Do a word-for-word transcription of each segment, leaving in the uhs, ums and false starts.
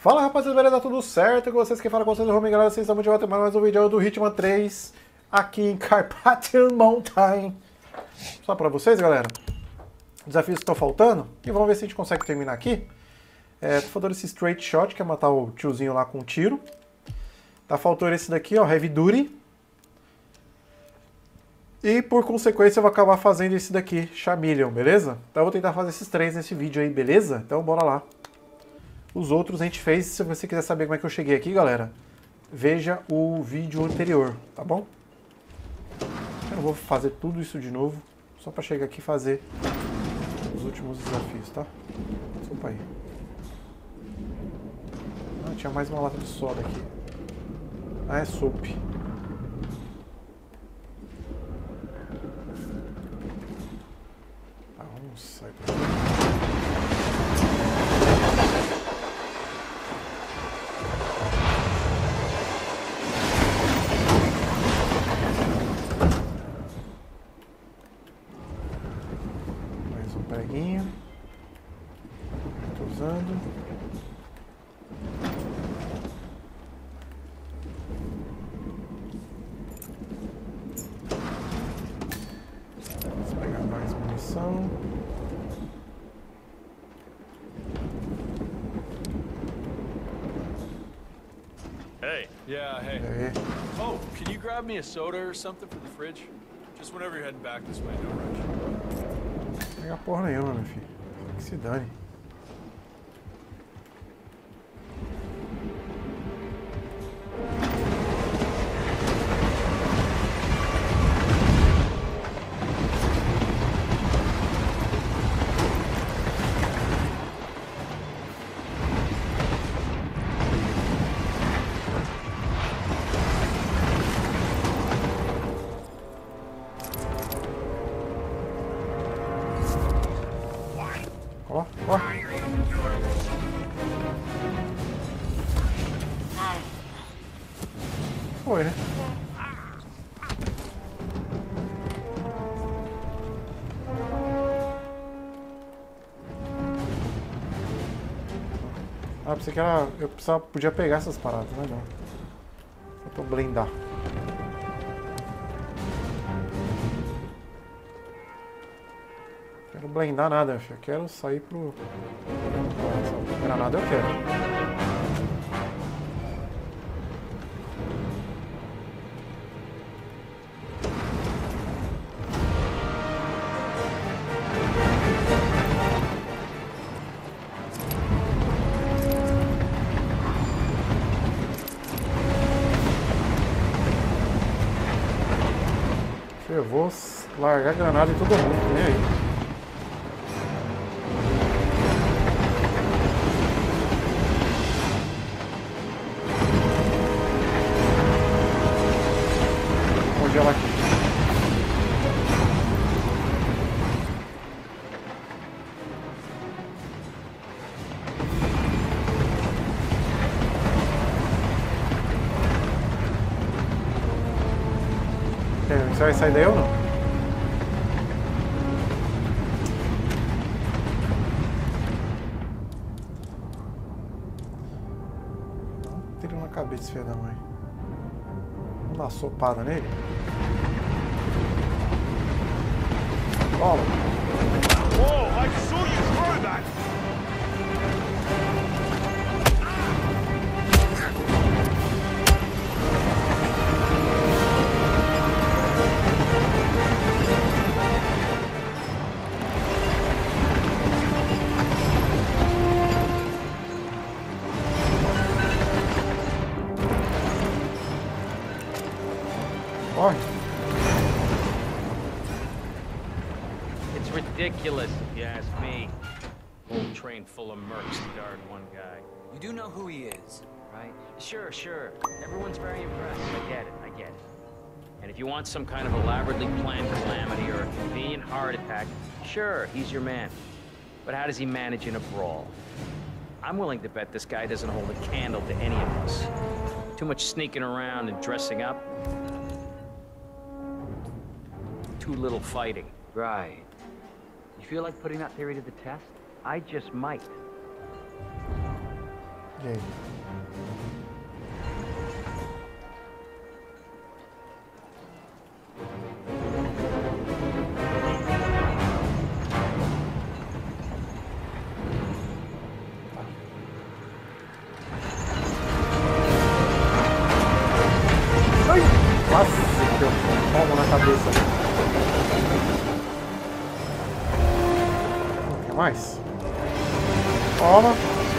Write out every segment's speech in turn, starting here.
Fala rapaziada, beleza? Tudo certo? Com vocês que falam com vocês, Romero, galera, vocês estão muito de volta mais um vídeo do Hitman três aqui em Carpathian Mountain. Só pra vocês, galera, desafios que estão faltando e vamos ver se a gente consegue terminar aqui. É, tô faltando esse straight shot, que é matar o tiozinho lá com um tiro. Tá faltando esse daqui, ó, heavy duty. E por consequência eu vou acabar fazendo esse daqui, chameleon, beleza? Então eu vou tentar fazer esses três nesse vídeo aí, beleza? Então bora lá. Os outros a gente fez, se você quiser saber como é que eu cheguei aqui, galera, veja o vídeo anterior, tá bom? Eu não vou fazer tudo isso de novo, só pra chegar aqui e fazer os últimos desafios, tá? Desculpa aí. Ah, tinha mais uma lata de soda aqui. Ah, é soap. Tá, vamos sair por aqui. Preguinho. Estou usando. Vamos pegar mais munição. Hey. Yeah, hey. Aí. Oh, can you grab me a soda or something for the fridge? Just whenever you're heading back this way, no rush. Não pegar porra nenhuma, meu filho. Que se dane. Ó, ó. Foi, né? Ah, pensei que era... Eu precisava, podia pegar essas paradas, né? Não. Faltou blindar. Quero blindar nada, meu filho. Eu quero sair pro... Essa granada eu quero. Eu vou largar granada em todo mundo, nem aí. Congela aqui. Você vai sair daí ou não? Não, tiro na cabeça, filho da mãe. Vamos dar uma sopada nele. Toma. Whoa, I saw you throw that! Corre. It's ridiculous, if you ask me. Whole train full of mercs to guard one guy. You do know who he is, right? Sure, sure. Everyone's very impressed. I get it, I get it. And if you want some kind of elaborately planned calamity or a convenient heart attack, sure, he's your man. But how does he manage in a brawl? I'm willing to bet this guy doesn't hold a candle to any of us. Too much sneaking around and dressing up. Too little fighting. Right. You feel like putting that theory to the test? I just might. E aí? Ai! Quase deu um tombo na cabeça. Não quer mais? Toma!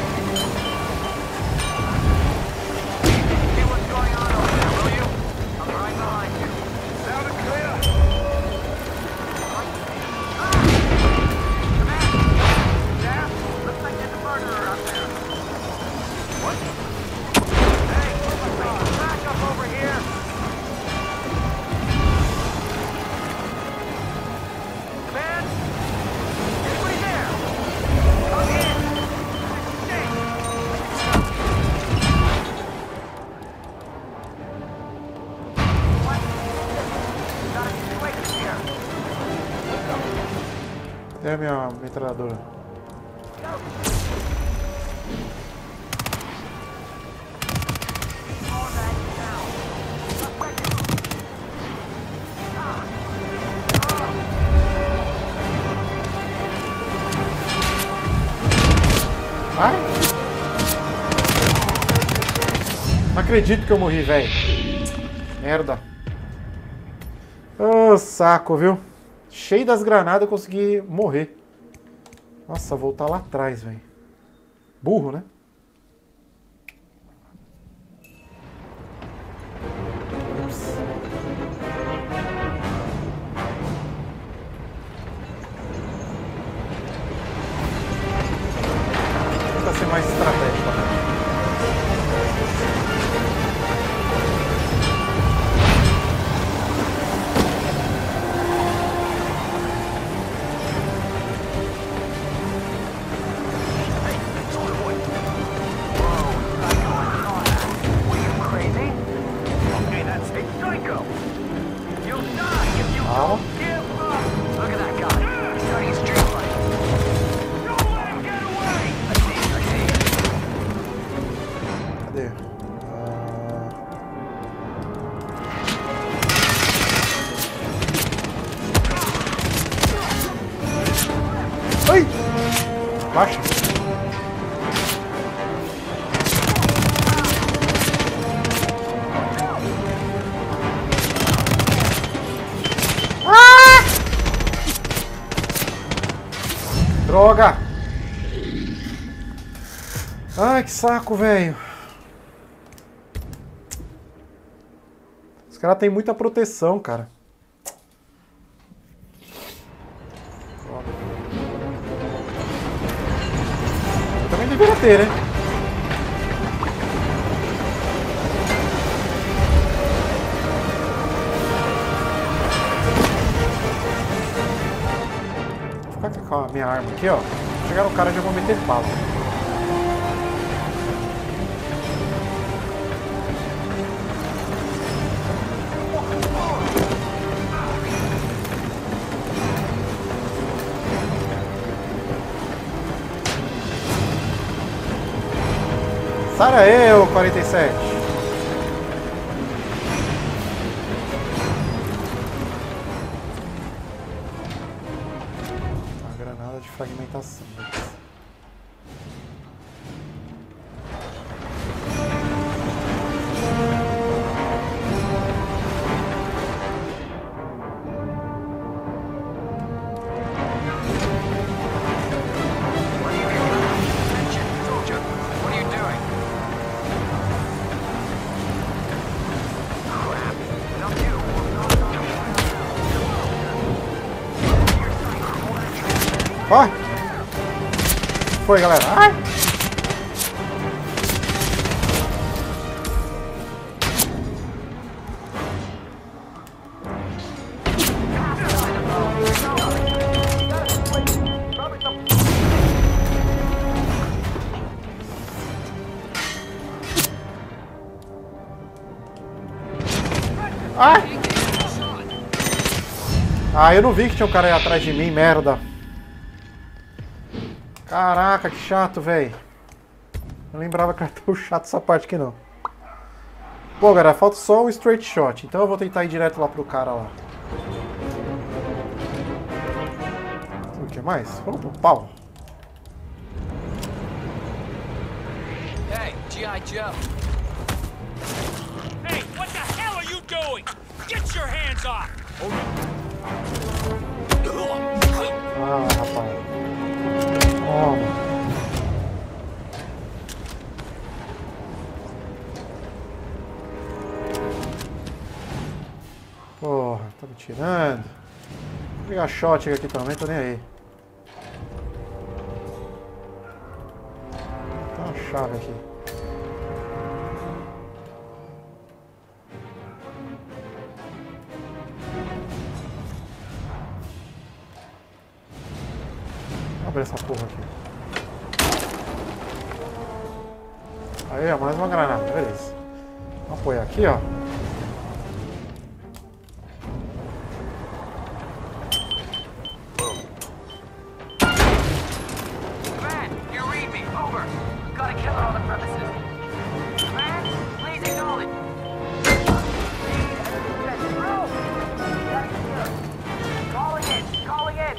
Cadê a minha metralhadora? Ai! Não acredito que eu morri, velho. Merda. Ô, saco, viu? Cheio das granadas eu consegui morrer. Nossa, voltar lá atrás, velho. Burro, né? Ups. Tenta ser mais estratégico, né? Baixa. Ah! Droga! Ai, que saco, velho. Os caras têm muita proteção, cara. Também deveria ter, né? Vou ficar com a minha arma aqui, ó. Chegar no cara, já vou meter bala. Sara eu, quarenta e sete. Uma granada de fragmentação. Corre! Foi, galera. Ai! Ai! Ah, eu não vi que tinha um cara aí atrás de mim, merda. Caraca, que chato, velho. Eu lembrava que era tão chato essa parte aqui não. Bom, galera, falta só um straight shot. Então eu vou tentar ir direto lá pro cara lá. O que mais? Vamos pro pau. Hey, G I. Joe. Hey, what the hell are you doing? Get your hands off! Ah, rapaz. Toma. Porra, tá me tirando. Vou pegar shot aqui também, tô nem aí. Tem uma chave aqui. Abre essa porra aqui. Aí, ó, mais uma granada, beleza. Vamos apoiar aqui, ó. Command, you read me. Over. Got a killer on the premises. Command, please acknowledge. Calling in. Calling in.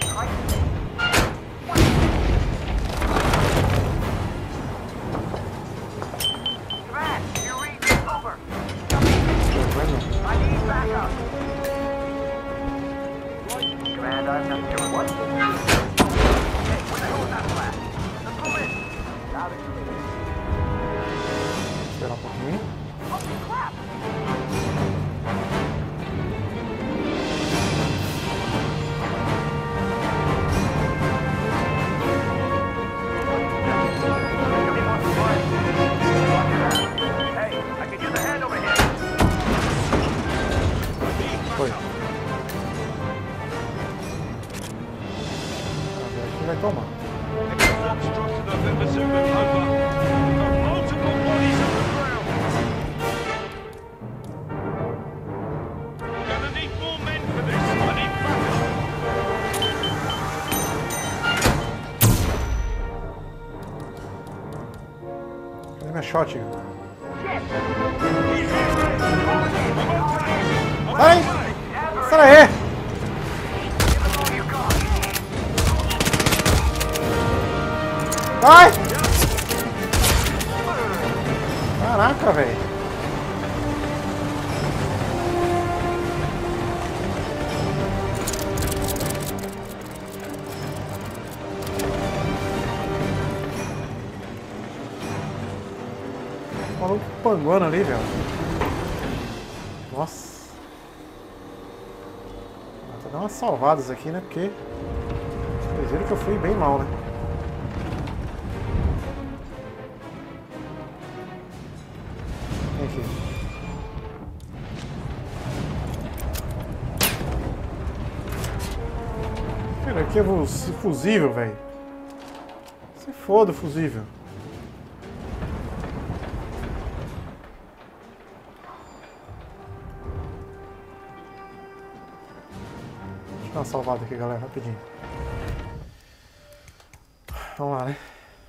Command, you read me. Over. I need backup. Command, I'm not doing what? Hey, what the hell was that flash? Let's move in. Loud and clear. Esperar um pouquinho. Holy crap! Hey, I could use a hand over here. Foi. Agora aqui vai tomar. Gonna need more men for this. I need backup. Cadê minha shot? Vai! Sai daí! Vai! Caraca, velho! O maluco panguando ali, velho. Nossa. Vou dar umas salvadas aqui, né? Porque vocês viram que eu fui bem mal, né? Vem aqui. Cara, aqui é o fusível, velho. Se foda o fusível. Deixa eu dar uma salvada aqui, galera, rapidinho. Vamos lá, né?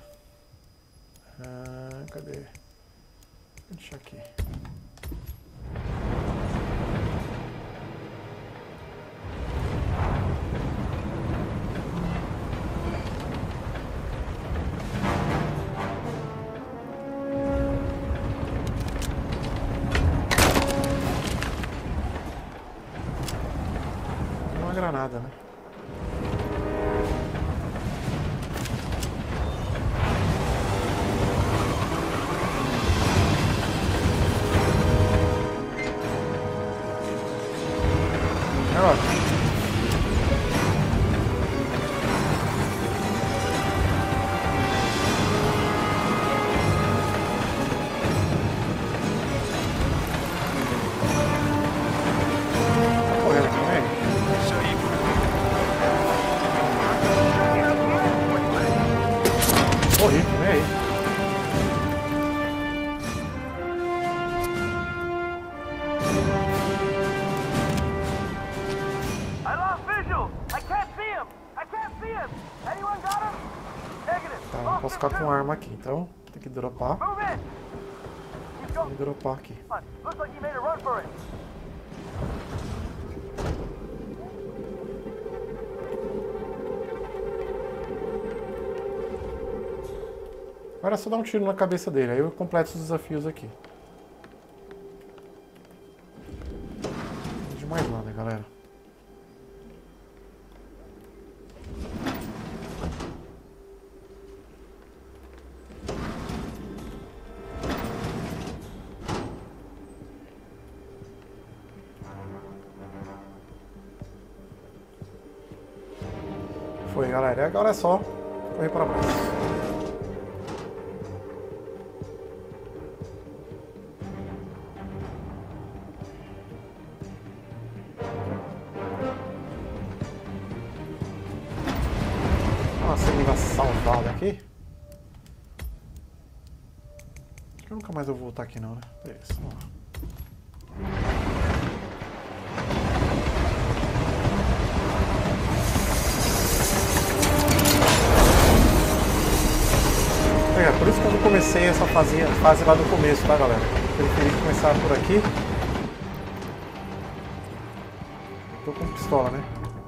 Ah, cadê? Vou deixar aqui. Uma granada, né? Morri, vem aí. ficar com arma aqui, então tem que dropar. Move in! Keep going. E dropar aqui. Looks like you made a run for it. Agora é só dar um tiro na cabeça dele, aí eu completo os desafios aqui. Não de mais nada, galera. Foi, galera. E agora é só correr para baixo. Uma segunda salvada aqui. Acho que nunca mais eu vou voltar aqui não, né? Beleza, vamos lá. É, por isso que eu não comecei essa fase, fase lá do começo, tá, galera? Preferi começar por aqui. Tô com pistola, né?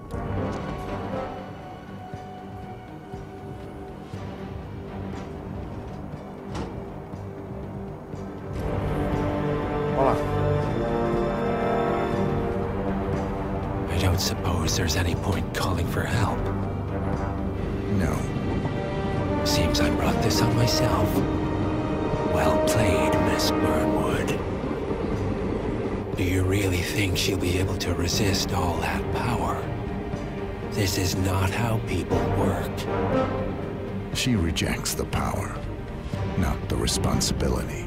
I don't suppose there's any point calling for help. No. Seems I brought this on myself. Well played, Miss Burnwood. Do you really think she'll be able to resist all that power? This is not how people work. She rejects the power, not the responsibility.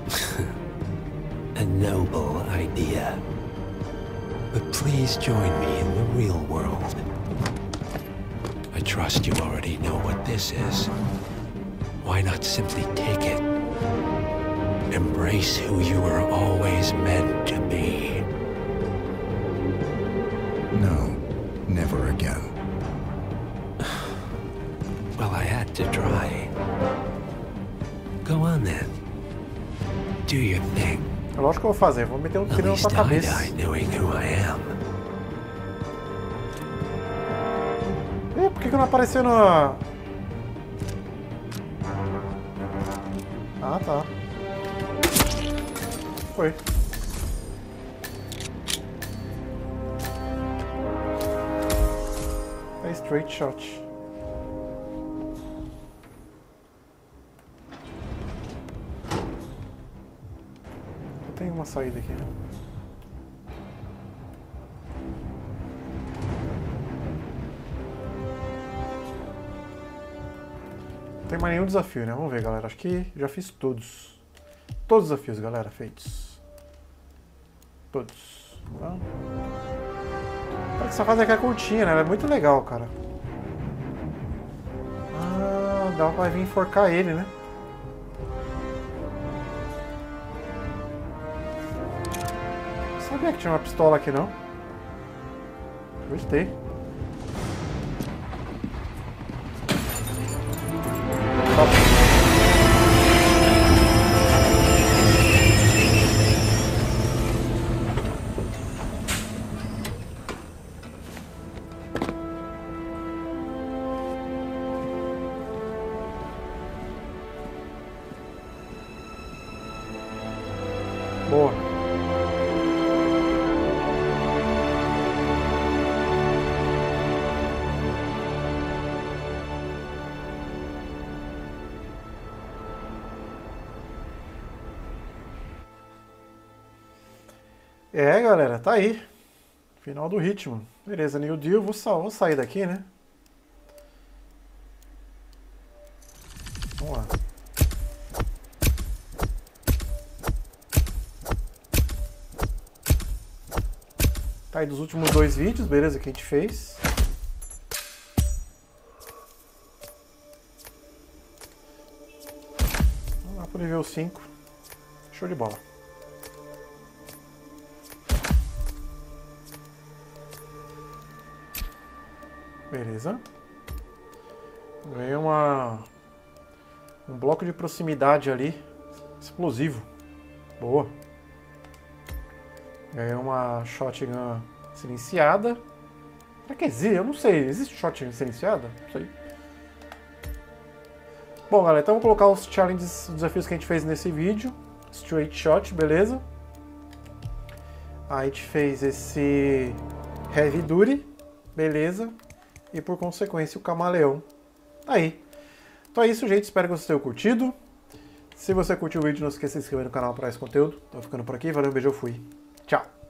A noble idea. But please join me in the real world. I trust you already know what this is. Why not simply take it? Embrace who you were always meant to be. No, never again. Well, I had to try. Go on then. Do your thing. É lógico que eu vou fazer, vou meter um At tiro na least tua I cabeça. die knowing who I am. Ih, por que que não apareceu na... Ah, tá. Foi. É straight shot. Tem uma saída aqui, né? Não tem mais nenhum desafio, né? Vamos ver, galera. Acho que já fiz todos. Todos os desafios, galera, feitos. Todos. Então... Cara, que essa fase aqui é curtinha, né? Ela é muito legal, cara. Ah, dá pra vir enforcar ele, né? Não sabia que tinha uma pistola aqui, não. Gostei. Boa. É, galera, tá aí. Final do ritmo. Beleza, New Deal. Vou, sa vou sair daqui, né? Vamos lá. Tá aí dos últimos dois vídeos, beleza, que a gente fez. Vamos lá pro nível cinco. Show de bola. Beleza. Ganhei uma... Um bloco de proximidade ali. Explosivo. Boa. Ganhei uma shotgun silenciada. Será que existe? Eu não sei. Existe shotgun silenciada? Não sei. Bom, galera, então vou colocar os challenges, os desafios que a gente fez nesse vídeo. Straight shot, beleza? Aí a gente fez esse Heavy Duty, beleza? E por consequência o Camaleão. Aí. Então é isso, gente. Espero que vocês tenham curtido. Se você curtiu o vídeo, não esqueça de se inscrever no canal para mais conteúdo. Tô ficando por aqui. Valeu, um beijo, eu fui. Tchau.